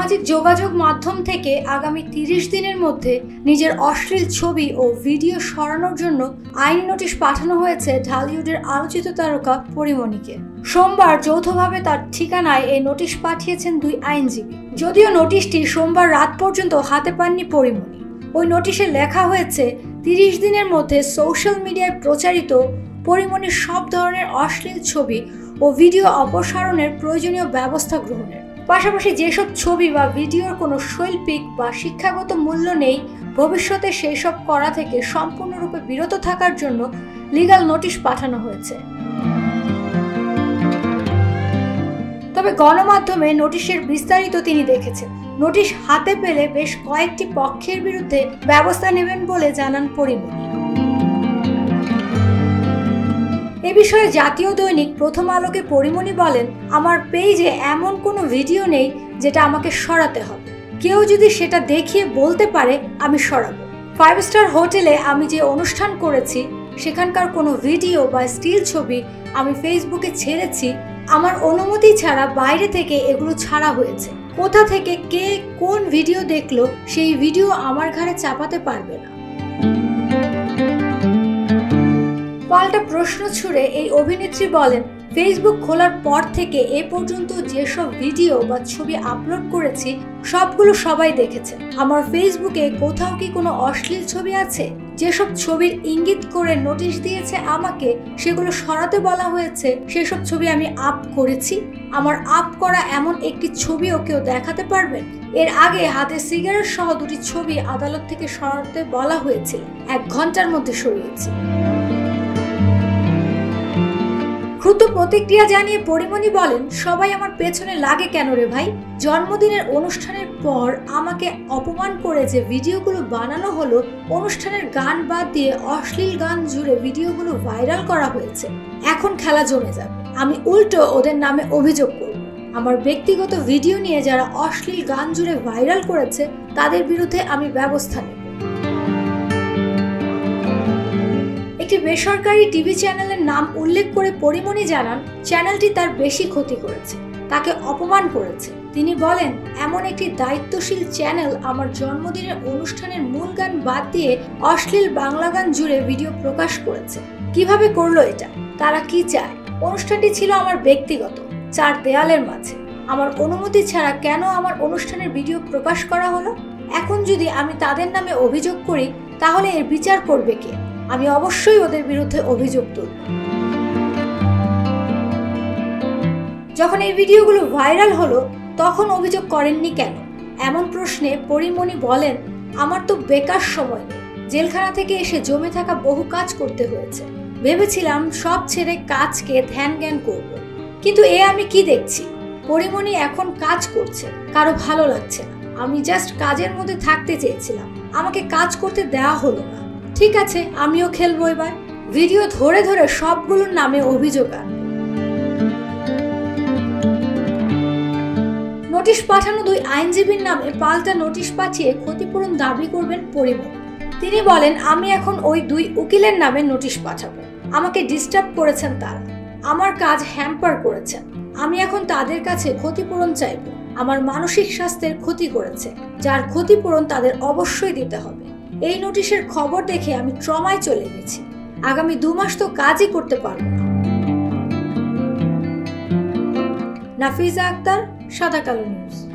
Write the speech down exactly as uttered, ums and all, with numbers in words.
সামাজিক যোগাযোগ মাধ্যম থেকে আগামী তিরিশ দিনের মধ্যে নিজের অশ্লীল ছবি ও ভিডিও সরানোর জন্য আইনি নোটিশ পাঠানো হয়েছে ঢালিউডের আলোচিত তারকা পরিমণিকে। সোমবার যৌথভাবে তার ঠিকানায় এই নোটিশ পাঠিয়েছেন দুই আইনজীবী। যদিও নোটিশটি সোমবার রাত পর্যন্ত হাতে পাননি পরিমণি। ওই নোটিশে লেখা হয়েছে তিরিশ দিনের মধ্যে সোশ্যাল মিডিয়ায় প্রচারিত পরিমণির সব ধরনের অশ্লীল ছবি ও ভিডিও অপসারণের প্রয়োজনীয় ব্যবস্থা গ্রহণের পাশাপাশি যেসব ছবি বা ভিডিওর কোনো শৈল্পিক বা শিক্ষাগত মূল্য নেই, ভবিষ্যতে সেই সব করা থেকে সম্পূর্ণরূপে বিরত থাকার জন্য লিগ্যাল নোটিশ পাঠানো হয়েছে। তবে গণমাধ্যমে নোটিশের বিস্তারিত তিনি দেখেছেন। নোটিশ হাতে পেলে বেশ কয়েকটি পক্ষের বিরুদ্ধে ব্যবস্থা নেবেন বলে জানান পরিমণি। এ বিষয়ে জাতীয় দৈনিক প্রথম আলোকে পরিমণি বলেন, আমার পেজে এমন কোনো ভিডিও নেই যেটা আমাকে সরাতে হবে। কেউ যদি সেটা দেখিয়ে বলতে পারে আমি সরাবো। ফাইভ স্টার হোটেলে আমি যে অনুষ্ঠান করেছি সেখানকার কোনো ভিডিও বা স্টিল ছবি আমি ফেসবুকে ছেড়েছি, আমার অনুমতি ছাড়া বাইরে থেকে এগুলো ছাড়া হয়েছে। কোথা থেকে কে কোন ভিডিও দেখলো সেই ভিডিও আমার ঘাড়ে চাপাতে পারবে না। পাল্টা প্রশ্ন ছুড়ে এই অভিনেত্রী বলেন, ফেসবুক খোলার পর থেকে এ পর্যন্ত যেসব ভিডিও বা ছবি আপলোড করেছি সবগুলো সবাই দেখেছে। আমার ফেসবুকে কোথাও কি কোনো অশ্লীল ছবি আছে? যেসব ছবির ইঙ্গিত করে নোটিশ দিয়েছে আমাকে সেগুলো সরাতে বলা হয়েছে, সেসব ছবি আমি আপ করেছি। আমার আপ করা এমন একটি ছবিও কেউ দেখাতে পারবেন? এর আগে হাতে সিগারেট সহ দুটি ছবি আদালত থেকে সরাতে বলা হয়েছিল, এক ঘন্টার মধ্যে সরিয়েছি। ক্ষুদ্র প্রতিক্রিয়া জানিয়ে পরিমণি বলেন, সবাই আমার পেছনে লাগে কেন রে ভাই? জন্মদিনের অনুষ্ঠানের পর আমাকে অপমান করে যে ভিডিওগুলো বানানো হলো, অনুষ্ঠানের গান বাদ দিয়ে অশ্লীল গান জুড়ে ভিডিওগুলো ভাইরাল করা হয়েছে। এখন খেলা জমে যাবে। আমি উল্টো ওদের নামে অভিযোগ করব। আমার ব্যক্তিগত ভিডিও নিয়ে যারা অশ্লীল গান জুড়ে ভাইরাল করেছে তাদের বিরুদ্ধে আমি ব্যবস্থা নেব। একটি বেসরকারি টিভি চ্যানেলের নাম উল্লেখ করে পরিমণি জানান, চ্যানেলটি তার বেশি ক্ষতি করেছে, তাকে অপমান করেছে। তিনি বলেন, এমন একটি দায়িত্বশীল চ্যানেল আমার জন্মদিনের অনুষ্ঠানের মূল গান বাদ দিয়ে অশ্লীল বাংলা গান জুড়ে ভিডিও প্রকাশ করেছে। কিভাবে করলো এটা? তারা কি চায়? অনুষ্ঠানটি ছিল আমার ব্যক্তিগত, চার দেয়ালের মাঝে। আমার অনুমতি ছাড়া কেন আমার অনুষ্ঠানের ভিডিও প্রকাশ করা হলো? এখন যদি আমি তাদের নামে অভিযোগ করি তাহলে এর বিচার করবে কে? আমি অবশ্যই ওদের বিরুদ্ধে অভিযোগ তুলব। যখন এই ভিডিওগুলো ভাইরাল হলো তখন অভিযোগ করেননি কেন? এমন প্রশ্নে পরিমণি বলেন, আমার তো বেকার সময় নেই। জেলখানা থেকে এসে জমে থাকা বহু কাজ করতে হয়েছে। ভেবেছিলাম সব ছেড়ে কাজকে ধ্যান জ্ঞান করব, কিন্তু এ আমি কি দেখছি? পরিমণি এখন কাজ করছে, কারো ভালো লাগছে না। আমি জাস্ট কাজের মধ্যে থাকতে চেয়েছিলাম, আমাকে কাজ করতে দেওয়া হলো না। ঠিক আছে, আমিও খেলবো এবার। ভিডিও ধরে ধরে সবগুলোর নামে অভিযোগ আনবো। নোটিশ পাঠানো দুই আইনজীবীর নামে পাল্টা নোটিশ পাঠিয়ে ক্ষতিপূরণ দাবি করবেন পরিমণি। তিনি বলেন, আমি এখন ওই দুই উকিলের নামে নোটিশ পাঠাবো। আমাকে ডিস্টার্ব করেছেন তারা, আমার কাজ হ্যাম্পার করেছেন। আমি এখন তাদের কাছে ক্ষতিপূরণ চাইব। আমার মানসিক স্বাস্থ্যের ক্ষতি করেছে, যার ক্ষতিপূরণ তাদের অবশ্যই দিতে হবে। এই নোটিশের খবর দেখে আমি ট্রমায় চলে গেছি। আগামী দু মাস তো কাজই করতে পারবো না। নাফিজা আক্তার, সাদাকালো নিউজ।